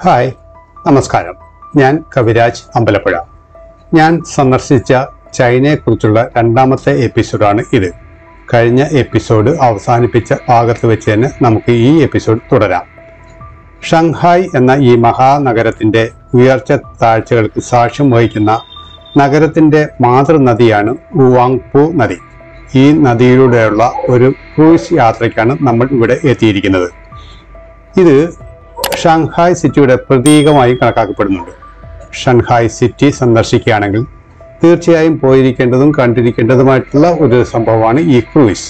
Hi, നമസ്കാരം. ഞാൻ കവിരാജ് അമ്പലപ്പുഴ. ഞാൻ സന്ദർശിച്ച ചൈനയെക്കുറിച്ചുള്ള രണ്ടാമത്തെ എപ്പിസോഡാണ് ഇത്. കഴിഞ്ഞ എപ്പിസോഡ് അവസാനിപ്പിച്ച ഭാഗത്ത് വെച്ച് തന്നെ നമുക്ക് ഈ എപ്പിസോഡ് തുടരാം. ഷാങ്ഹായ് എന്ന ഈ മഹാനഗരത്തിൻ്റെ ഉയർച്ച താഴ്ചകൾക്ക് സാക്ഷ്യം വഹിക്കുന്ന നഗരത്തിൻ്റെ മാതൃനദിയാണ് വുവാങ്പു നദി. ഈ നദിയിലൂടെയുള്ള ഒരു ക്രൂയിസ് യാത്രയ്ക്കാണ് നമ്മൾ ഇവിടെ എത്തിയിരിക്കുന്നത്. ഇത് ഷാങ്ഹായ് സിറ്റിയുടെ പ്രതീകമായി കണക്കാക്കപ്പെടുന്നുണ്ട്. ഷാങ്ഹായ് സിറ്റി സന്ദർശിക്കുകയാണെങ്കിൽ തീർച്ചയായും പോയിരിക്കേണ്ടതും കണ്ടിരിക്കേണ്ടതുമായിട്ടുള്ള ഒരു സംഭവമാണ് ഈ ക്രൂയിസ്.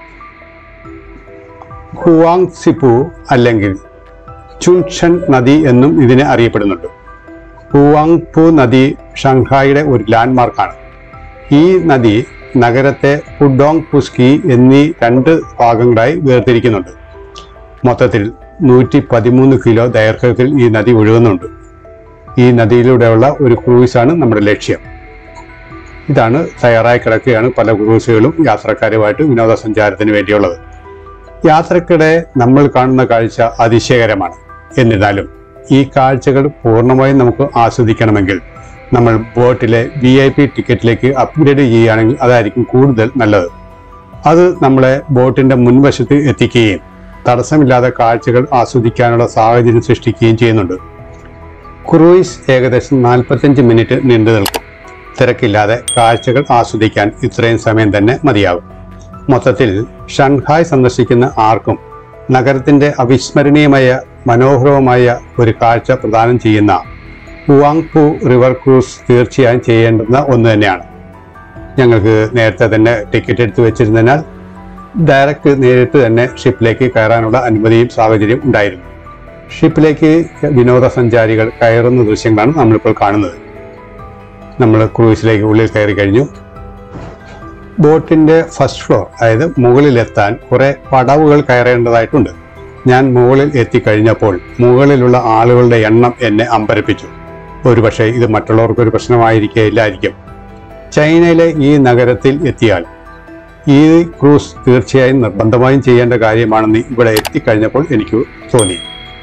ഹുവാങ്സിപു അല്ലെങ്കിൽ ചുൻഷൻ നദി എന്നും ഇതിനെ അറിയപ്പെടുന്നുണ്ട്. ഹുവാങ്പു നദി ഷാങ്ഹായിയുടെ ഒരു ലാൻഡ്മാർക്കാണ്. ഈ നദി നഗരത്തെ ഹുഡോങ് പുസ്കി എന്നീ രണ്ട് ഭാഗങ്ങളായി വേർതിരിക്കുന്നുണ്ട്. മൊത്തത്തിൽ 113 കിലോ ദൈർഘ്യത്തിൽ ഈ നദി ഒഴുകുന്നുണ്ട്. ഈ നദിയിലൂടെയുള്ള ഒരു ക്രൂയിസാണ് നമ്മുടെ ലക്ഷ്യം. ഇതാണ് തയ്യാറായി കിടക്കുകയാണ് പല ക്രൂസുകളും യാത്രക്കാരുമായിട്ട് വിനോദസഞ്ചാരത്തിന് വേണ്ടിയുള്ളത്. യാത്രക്കിടെ നമ്മൾ കാണുന്ന കാഴ്ച അതിശയകരമാണ്. എന്നിരുന്നാലും ഈ കാഴ്ചകൾ പൂർണ്ണമായും നമുക്ക് ആസ്വദിക്കണമെങ്കിൽ നമ്മൾ ബോട്ടിലെ VIP ടിക്കറ്റിലേക്ക് അപ്ഗ്രേഡ് ചെയ്യുകയാണെങ്കിൽ അതായിരിക്കും കൂടുതൽ നല്ലത്. അത് നമ്മളെ ബോട്ടിൻ്റെ മുൻവശത്ത് എത്തിക്കുകയും തടസ്സമില്ലാതെ കാഴ്ചകൾ ആസ്വദിക്കാനുള്ള സാഹചര്യം സൃഷ്ടിക്കുകയും ചെയ്യുന്നുണ്ട്. ക്രൂയിസ് ഏകദേശം 45 മിനിറ്റ് നീണ്ടു നിൽക്കും. തിരക്കില്ലാതെ കാഴ്ചകൾ ആസ്വദിക്കാൻ ഇത്രയും സമയം തന്നെ മതിയാകും. മൊത്തത്തിൽ ഷാങ്ഹായ് സന്ദർശിക്കുന്ന ആർക്കും നഗരത്തിൻ്റെ അവിസ്മരണീയമായ മനോഹരമായ ഒരു കാഴ്ച പ്രദാനം ചെയ്യുന്ന ഹുവാങ്പു റിവർ ക്രൂസ് തീർച്ചയായും ചെയ്യേണ്ടുന്ന ഒന്ന് തന്നെയാണ്. ഞങ്ങൾക്ക് നേരത്തെ തന്നെ ടിക്കറ്റ് എടുത്ത് വെച്ചിരുന്നതിനാൽ ഡയറക്റ്റ് നേരിട്ട് തന്നെ ഷിപ്പിലേക്ക് കയറാനുള്ള അനുമതിയും സാഹചര്യം ഉണ്ടായിരുന്നു. ഷിപ്പിലേക്ക് വിനോദസഞ്ചാരികൾ കയറുന്ന ദൃശ്യങ്ങളാണ് നമ്മളിപ്പോൾ കാണുന്നത്. നമ്മൾ ക്രൂയിസിലേക്ക് ഉള്ളിൽ കയറി കഴിഞ്ഞു. ബോട്ടിൻ്റെ ഫസ്റ്റ് ഫ്ലോർ, അതായത് മുകളിലെത്താൻ കുറേ പടവുകൾ കയറേണ്ടതായിട്ടുണ്ട്. ഞാൻ മുകളിൽ എത്തിക്കഴിഞ്ഞപ്പോൾ മുകളിലുള്ള ആളുകളുടെ എണ്ണം എന്നെ അമ്പരപ്പിച്ചു. ഒരുപക്ഷെ ഇത് മറ്റുള്ളവർക്കൊരു പ്രശ്നമായിരിക്കില്ലായിരിക്കും. ചൈനയിലെ ഈ നഗരത്തിൽ എത്തിയാൽ ഈ ക്രൂസ് തീർച്ചയായും നിർബന്ധമായും ചെയ്യേണ്ട കാര്യമാണെന്ന് ഇവിടെ എത്തിക്കഴിഞ്ഞപ്പോൾ എനിക്ക് തോന്നി.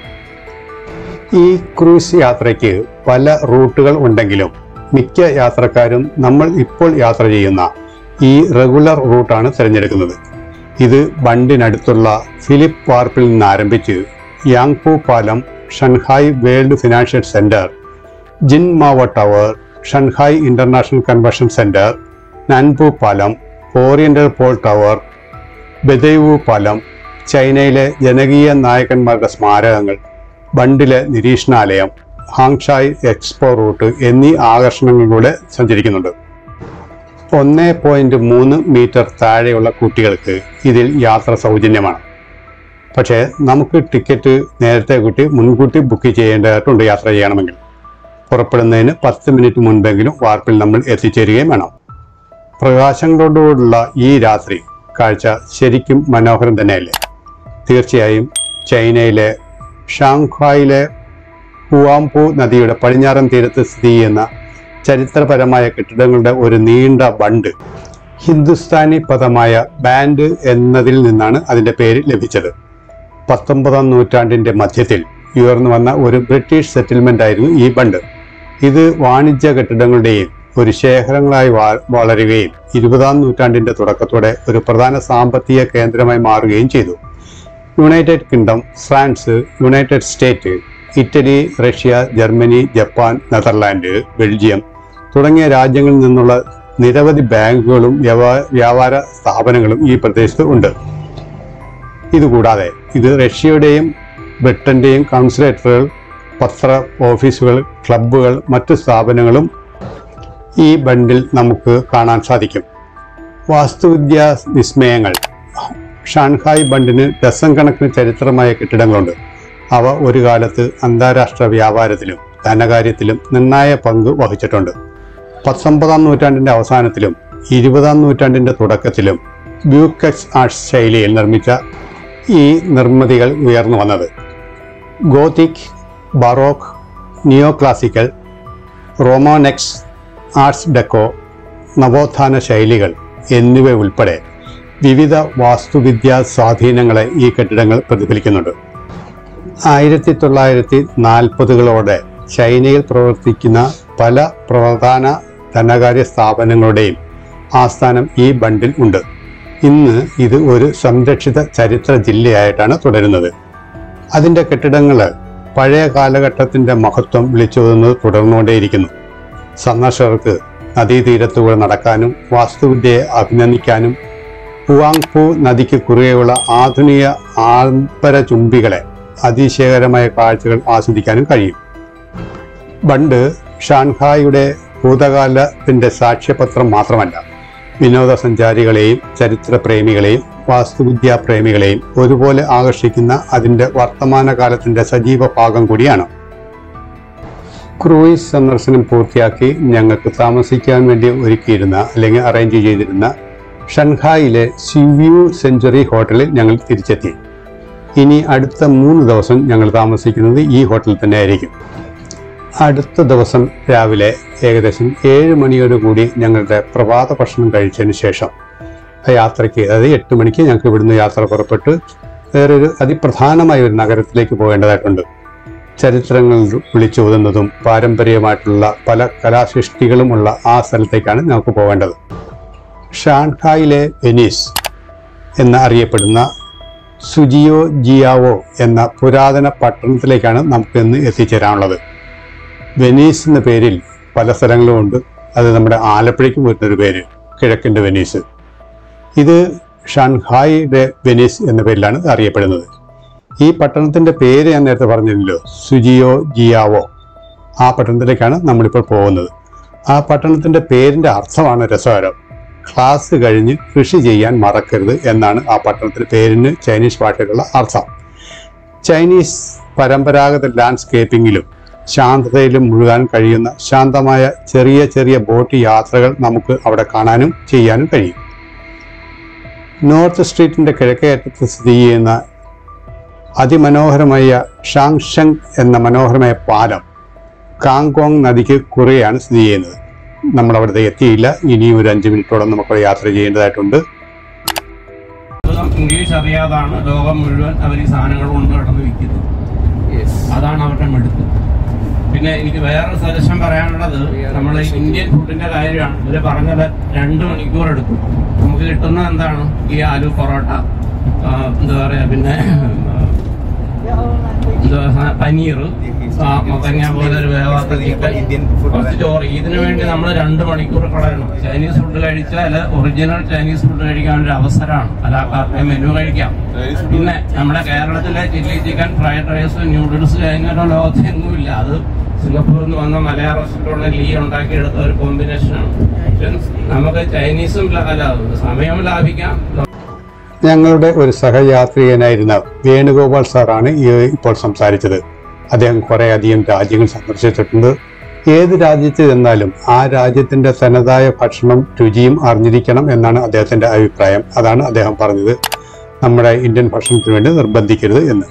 ഈ ക്രൂസ് യാത്രയ്ക്ക് പല റൂട്ടുകൾ ഉണ്ടെങ്കിലും മിക്ക യാത്രക്കാരും നമ്മൾ ഇപ്പോൾ യാത്ര ചെയ്യുന്ന ഈ റെഗുലർ റൂട്ടാണ് തിരഞ്ഞെടുക്കുന്നത്. ഇത് ബണ്ടിനടുത്തുള്ള ഫിലിപ്പ് വാർപ്പിൽ നിന്ന് ആരംഭിച്ച് യാങ്പു പാലം, Shanghai world financial centre, Jinmao tower, Shanghai international convention centre, Nanpu പാലം, ഓറിയൻ്റൽ പോൾ ടവർ, ബെദൈവു പാലം, ചൈനയിലെ ജനകീയ നായകന്മാരുടെ സ്മാരകങ്ങൾ, ബണ്ടിലെ നിരീക്ഷണാലയം, ഹാങ്ഷായ് എക്സ്പോ റൂട്ട് എന്നീ ആകർഷണങ്ങളിലൂടെ സഞ്ചരിക്കുന്നുണ്ട്. 1.3 മീറ്റർ താഴെയുള്ള കുട്ടികൾക്ക് ഇതിൽ യാത്ര സൗജന്യമാണ്. പക്ഷേ നമുക്ക് ടിക്കറ്റ് നേരത്തെ മുൻകൂട്ടി ബുക്ക് ചെയ്യേണ്ടതായിട്ടുണ്ട്. യാത്ര ചെയ്യണമെങ്കിൽ പുറപ്പെടുന്നതിന് 10 മിനിറ്റ് മുൻപെങ്കിലും വാർപ്പിൽ നമ്മൾ എത്തിച്ചേരുകയും വേണം. പ്രകാശങ്ങളോടുകൂടിയുള്ള ഈ രാത്രി കാഴ്ച ശരിക്കും മനോഹരം തന്നെയല്ലേ? തീർച്ചയായും ചൈനയിലെ ഷാങ്ഹായിലെ ഹുവാങ്പു നദിയുടെ പടിഞ്ഞാറൻ തീരത്ത് സ്ഥിതി ചെയ്യുന്ന ചരിത്രപരമായ കെട്ടിടങ്ങളുടെ ഒരു നീണ്ട ബണ്ട്, ഹിന്ദുസ്ഥാനി പദമായ ബാൻഡ് എന്നതിൽ നിന്നാണ് അതിൻ്റെ പേര് ലഭിച്ചത്. 19-ാം നൂറ്റാണ്ടിൻ്റെ മധ്യത്തിൽ ഉയർന്നു വന്ന ഒരു ബ്രിട്ടീഷ് സെറ്റിൽമെൻ്റ് ആയിരുന്നു ഈ ബണ്ട്. ഇത് വാണിജ്യ കെട്ടിടങ്ങളുടെയും ഒരു ശേഖരങ്ങളായി വളരുകയും 20-ാം നൂറ്റാണ്ടിൻ്റെ തുടക്കത്തോടെ ഒരു പ്രധാന സാമ്പത്തിക കേന്ദ്രമായി മാറുകയും ചെയ്തു. United Kingdom, France, United State, Italy, Russia, Germany, Japan, Netherland, Belgium തുടങ്ങിയ രാജ്യങ്ങളിൽ നിന്നുള്ള നിരവധി ബാങ്കുകളും വ്യാപാര സ്ഥാപനങ്ങളും ഈ പ്രദേശത്ത് ഉണ്ട്. ഇതുകൂടാതെ ഇത് റഷ്യയുടെയും ബ്രിട്ടൻ്റെയും കൗൺസിലേറ്ററുകൾ, പത്ര ഓഫീസുകൾ, ക്ലബ്ബുകൾ, മറ്റു സ്ഥാപനങ്ങളും ഈ ബണ്ടിൽ നമുക്ക് കാണാൻ സാധിക്കും. വാസ്തുവിദ്യാ വിസ്മയങ്ങൾ. ഷാങ്ഹായ് ബണ്ടിന് ഡസൻ കണക്കിന് ചരിത്രമായ കെട്ടിടങ്ങളുണ്ട്. അവ ഒരു കാലത്ത് അന്താരാഷ്ട്ര വ്യാപാരത്തിലും ധനകാര്യത്തിലും നിർണായക പങ്ക് വഹിച്ചിട്ടുണ്ട്. 19-ാം നൂറ്റാണ്ടിൻ്റെ അവസാനത്തിലും 20-ാം നൂറ്റാണ്ടിൻ്റെ തുടക്കത്തിലും ബ്യൂക്കസ് ആർട്സ് ശൈലിയിൽ നിർമ്മിച്ച ഈ നിർമ്മിതികൾ ഉയർന്നു വന്നത് Gothic, baroque, neo classical, Romanesque, arts deco, നവോത്ഥാന ശൈലികൾ എന്നിവ ഉൾപ്പെടെ വിവിധ വാസ്തുവിദ്യാ സ്വാധീനങ്ങളെ ഈ കെട്ടിടങ്ങൾ പ്രതിഫലിക്കുന്നുണ്ട്. 1940-കളോടെ ചൈനയിൽ പ്രവർത്തിക്കുന്ന പല പ്രധാന ധനകാര്യ സ്ഥാപനങ്ങളുടെയും ആസ്ഥാനം ഈ ബണ്ടിൽ ഉണ്ട്. ഇന്ന് ഇത് ഒരു സംരക്ഷിത ചരിത്ര ജില്ലയായിട്ടാണ് തുടരുന്നത്. അതിൻ്റെ കെട്ടിടങ്ങൾ പഴയ കാലഘട്ടത്തിൻ്റെ മഹത്വം വിളിച്ചോതുന്നത് തുടർന്നുകൊണ്ടേയിരിക്കുന്നു. സന്ദർശകർക്ക് നദീതീരത്തുകൂടെ നടക്കാനും വാസ്തുവിദ്യയെ അഭിനന്ദിക്കാനും ഹുവാങ്പു നദിക്ക് കുറുകെയുള്ള ആധുനിക ആഡംബരചുംബികളെ അതിശയകരമായ കാഴ്ചകൾ ആസ്വദിക്കാനും കഴിയും. ബണ്ട് ഷാൻഹായിയുടെ ഭൂതകാലത്തിൻ്റെ സാക്ഷ്യപത്രം മാത്രമല്ല, വിനോദസഞ്ചാരികളെയും ചരിത്രപ്രേമികളെയും വാസ്തുവിദ്യാപ്രേമികളെയും ഒരുപോലെ ആകർഷിക്കുന്ന അതിൻ്റെ വർത്തമാനകാലത്തിൻ്റെ സജീവ ഭാഗം കൂടിയാണ്. ക്രൂയിസ് സന്ദർശനം പൂർത്തിയാക്കി ഞങ്ങൾക്ക് താമസിക്കാൻ വേണ്ടി ഒരുക്കിയിരുന്ന അല്ലെങ്കിൽ അറേഞ്ച് ചെയ്തിരുന്ന ഷൻഹായിലെ സിവ്യൂ സെഞ്ചുറി ഹോട്ടലിൽ ഞങ്ങൾ തിരിച്ചെത്തി. ഇനി അടുത്ത 3 ദിവസം ഞങ്ങൾ താമസിക്കുന്നത് ഈ ഹോട്ടലിൽ തന്നെ ആയിരിക്കും. അടുത്ത ദിവസം രാവിലെ ഏകദേശം 7 മണിയോടുകൂടി ഞങ്ങളുടെ പ്രഭാത ഭക്ഷണം കഴിച്ചതിന് ശേഷം യാത്രയ്ക്ക്, അതായത് 8 മണിക്ക് ഞങ്ങൾക്ക് ഇവിടുന്ന് യാത്ര പുറപ്പെട്ട് വേറൊരു അതിപ്രധാനമായ ഒരു നഗരത്തിലേക്ക് പോകേണ്ടതായിട്ടുണ്ട്. ചരിത്രങ്ങൾ വിളിച്ചോതുന്നതും പാരമ്പര്യമായിട്ടുള്ള പല കലാസൃഷ്ടികളുമുള്ള ആ സ്ഥലത്തേക്കാണ് നമുക്ക് പോകേണ്ടത്. ഷാൻഹായിലെ വെനീസ് എന്ന് അറിയപ്പെടുന്ന സുജിയോ ജിയാവോ എന്ന പുരാതന പട്ടണത്തിലേക്കാണ് നമുക്ക് ഇന്ന് എത്തിച്ചേരാനുള്ളത്. വെനീസ് എന്ന പേരിൽ പല സ്ഥലങ്ങളുമുണ്ട്. അത് നമ്മുടെ ആലപ്പുഴയ്ക്ക് വരുന്നൊരു പേര്, കിഴക്കിൻ്റെ വെനീസ്. ഇത് ഷാൻഹായിയുടെ വെനീസ് എന്ന പേരിലാണ് അറിയപ്പെടുന്നത്. ഈ പട്ടണത്തിൻ്റെ പേര് ഞാൻ നേരത്തെ പറഞ്ഞില്ലല്ലോ, സുജിയോ ജിയാവോ. ആ പട്ടണത്തിലേക്കാണ് നമ്മളിപ്പോൾ പോകുന്നത്. ആ പട്ടണത്തിൻ്റെ പേരിൻ്റെ അർത്ഥമാണ് രസകരം. ക്ലാസ് കഴിഞ്ഞ് കൃഷി ചെയ്യാൻ മറക്കരുത് എന്നാണ് ആ പട്ടണത്തിൻ്റെ പേരിന് ചൈനീസ് ഭാഷയിലുള്ള അർത്ഥം. ചൈനീസ് പരമ്പരാഗത ലാൻഡ്സ്കേപ്പിങ്ങിലും ശാന്തതയിലും മുഴുകാൻ കഴിയുന്ന ശാന്തമായ ചെറിയ ചെറിയ ബോട്ട് യാത്രകൾ നമുക്ക് അവിടെ കാണാനും ചെയ്യാനും കഴിയും. നോർത്ത് സ്ട്രീറ്റിൻ്റെ കിഴക്കേ അറ്റത്ത് സ്ഥിതി ചെയ്യുന്ന അതിമനോഹരമായ ഷാങ്ഷങ് എന്ന മനോഹരമായ പാലം കാങ്കോങ് നദിക്ക് കുറുകെയാണ് സ്ഥിതി ചെയ്യുന്നത്. നമ്മളവിടുത്തെ എത്തിയില്ല. ഇനിയും ഒരു 5 മിനിറ്റോളം നമുക്ക് യാത്ര ചെയ്യേണ്ടതായിട്ടുണ്ട്. ഇംഗ്ലീഷ് അറിയാതാണ് ലോകം മുഴുവൻ അവർ ഈ സാധനങ്ങൾ കൊണ്ട് കിടന്ന് വിൽക്കുന്നത്. അതാണ് അവരുടെ മെടുക്ക്. പിന്നെ എനിക്ക് വേറെ സജഷൻ പറയാനുള്ളത്, നമ്മൾ ഇന്ത്യൻ ഫുഡിന്റെ കാര്യമാണ്. ഇവര് പറഞ്ഞത് 2 മണിക്കൂർ എടുക്കും. നമുക്ക് കിട്ടുന്ന എന്താണ് ഈ ആലു പൊറോട്ട, എന്താ പറയാ, പിന്നെ പനീർ, മുതങ്ങ പോലെ ഒരു വേവാത്ത ചിക്കൻ, കുറച്ച് ചോറ്. ഇതിനു വേണ്ടി നമ്മൾ 2 മണിക്കൂർ കളയണം. ചൈനീസ് ഫുഡ് കഴിച്ചാൽ ഒറിജിനൽ ചൈനീസ് ഫുഡ് കഴിക്കാൻ ഒരു അവസരമാണ്. അല്ല മെനു കഴിക്കാം. പിന്നെ നമ്മുടെ കേരളത്തിലെ chilli chicken, fried rice, noodles കഴിഞ്ഞാലോ ലോകത്തെങ്ങുമില്ല. അത് സിംഗപ്പൂരിൽ നിന്ന് വന്ന മലയാള റെസ്റ്റോറൻറ്റിൽ ലീ ഉണ്ടാക്കിയെടുത്ത ഒരു കോമ്പിനേഷനാണ്. നമുക്ക് ചൈനീസും അല്ല സമയം ലാഭിക്കാം. ഞങ്ങളുടെ ഒരു സഹയാത്രികനായിരുന്ന വേണുഗോപാൽ സാറാണ് ഇപ്പോൾ സംസാരിച്ചത്. അദ്ദേഹം കുറേയധികം രാജ്യങ്ങൾ സന്ദർശിച്ചിട്ടുണ്ട്. ഏത് രാജ്യത്ത് ചെന്നാലും ആ രാജ്യത്തിൻ്റെ തനതായ ഭക്ഷണം രുചിയും അറിഞ്ഞിരിക്കണം എന്നാണ് അദ്ദേഹത്തിൻ്റെ അഭിപ്രായം. അതാണ് അദ്ദേഹം പറഞ്ഞത്, നമ്മുടെ ഇന്ത്യൻ ഭക്ഷണത്തിന് വേണ്ടി നിർബന്ധിക്കരുത് എന്ന്.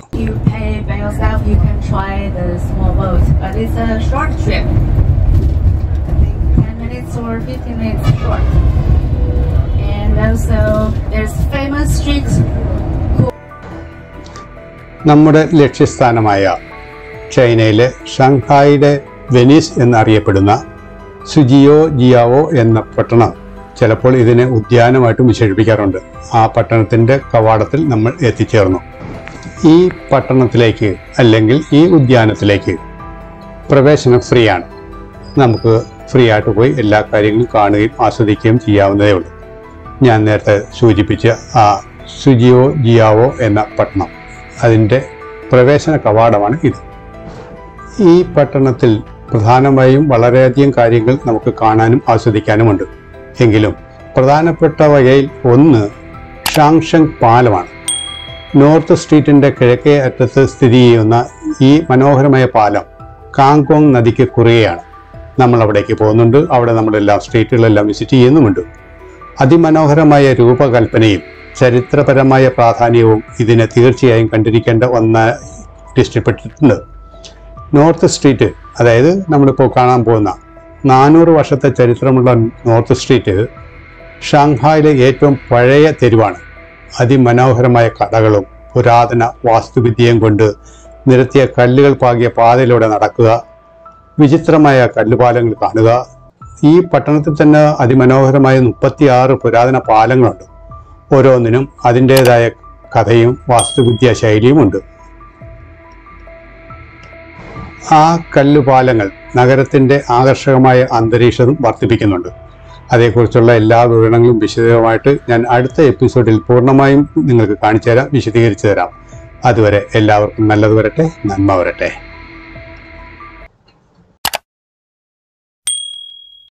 നമ്മുടെ ലക്ഷ്യസ്ഥാനമായ ചൈനയിലെ ഷാങ്ഹായിലെ വെനീസ് എന്നറിയപ്പെടുന്ന സുജിയോ ജിയാവോ എന്ന പട്ടണം ചിലപ്പോൾ ഇതിനെ ഉദ്യാനമായിട്ടും വിശേഷിപ്പിക്കാറുണ്ട്. ആ പട്ടണത്തിൻ്റെ കവാടത്തിൽ നമ്മൾ എത്തിച്ചേർന്നു. ഈ പട്ടണത്തിലേക്ക് അല്ലെങ്കിൽ ഈ ഉദ്യാനത്തിലേക്ക് പ്രവേശനം ഫ്രീ ആണ്. നമുക്ക് ഫ്രീ ആയിട്ട് പോയി എല്ലാ കാര്യങ്ങളും കാണുകയും ആസ്വദിക്കുകയും ചെയ്യാവുന്നതേ ഉള്ളൂ. ഞാൻ നേരത്തെ സൂചിപ്പിച്ച ആ സുജിയോ ജിയാവോ എന്ന പട്ടണം, അതിൻ്റെ പ്രവേശന കവാടമാണ് ഇത്. ഈ പട്ടണത്തിൽ പ്രധാനമായും വളരെയധികം കാര്യങ്ങൾ നമുക്ക് കാണാനും ആസ്വദിക്കാനുമുണ്ട്. എങ്കിലും പ്രധാനപ്പെട്ടവയിൽ ഒന്ന് ഷാങ്ഷങ് പാലമാണ്. നോർത്ത് സ്ട്രീറ്റിൻ്റെ കിഴക്കേ അറ്റത്ത് സ്ഥിതി ചെയ്യുന്ന ഈ മനോഹരമായ പാലം കാങ്കോങ് നദിക്ക് കുറുകെയാണ്. നമ്മൾ അവിടേക്ക് പോകുന്നുണ്ട്. അവിടെ നമ്മളെല്ലാം സ്ട്രീറ്റുകളെല്ലാം വിസിറ്റ് ചെയ്യുന്നുമുണ്ട്. അതിമനോഹരമായ രൂപകൽപ്പനയും ചരിത്രപരമായ പ്രാധാന്യവും ഇതിനെ തീർച്ചയായും കണ്ടിരിക്കേണ്ട ഒന്നായി ഇഷ്ടപ്പെട്ടിട്ടുണ്ട്. നോർത്ത് സ്ട്രീറ്റ്, അതായത് നമ്മളിപ്പോൾ കാണാൻ പോകുന്ന 400 വർഷത്തെ ചരിത്രമുള്ള നോർത്ത് സ്ട്രീറ്റ് ഷാങ്ഹായിലെ ഏറ്റവും പഴയ തെരുവാണ്. അതിമനോഹരമായ കടകളും പുരാതന വാസ്തുവിദ്യയും കൊണ്ട് നിരത്തിയ കല്ലുകൾ പാകിയ പാതയിലൂടെ നടക്കുക, വിചിത്രമായ കല്ലുപാലങ്ങൾ കാണുക. ഈ പട്ടണത്തിൽ തന്നെ അതിമനോഹരമായ 36 പുരാതന പാലങ്ങളുണ്ട്. ഓരോന്നിനും അതിൻ്റെതായ കഥയും വാസ്തുവിദ്യാ ശൈലിയുമുണ്ട്. ആ കല്ലുപാലങ്ങൾ നഗരത്തിൻ്റെ ആകർഷകമായ അന്തരീക്ഷം വർദ്ധിപ്പിക്കുന്നുണ്ട്. അതേക്കുറിച്ചുള്ള എല്ലാ വിവരണങ്ങളും വിശദമായിട്ട് ഞാൻ അടുത്ത എപ്പിസോഡിൽ പൂർണ്ണമായും നിങ്ങൾക്ക് കാണിച്ചു തരാം, വിശദീകരിച്ചു തരാം. അതുവരെ എല്ലാവർക്കും നല്ലത് വരട്ടെ, നന്മ വരട്ടെ.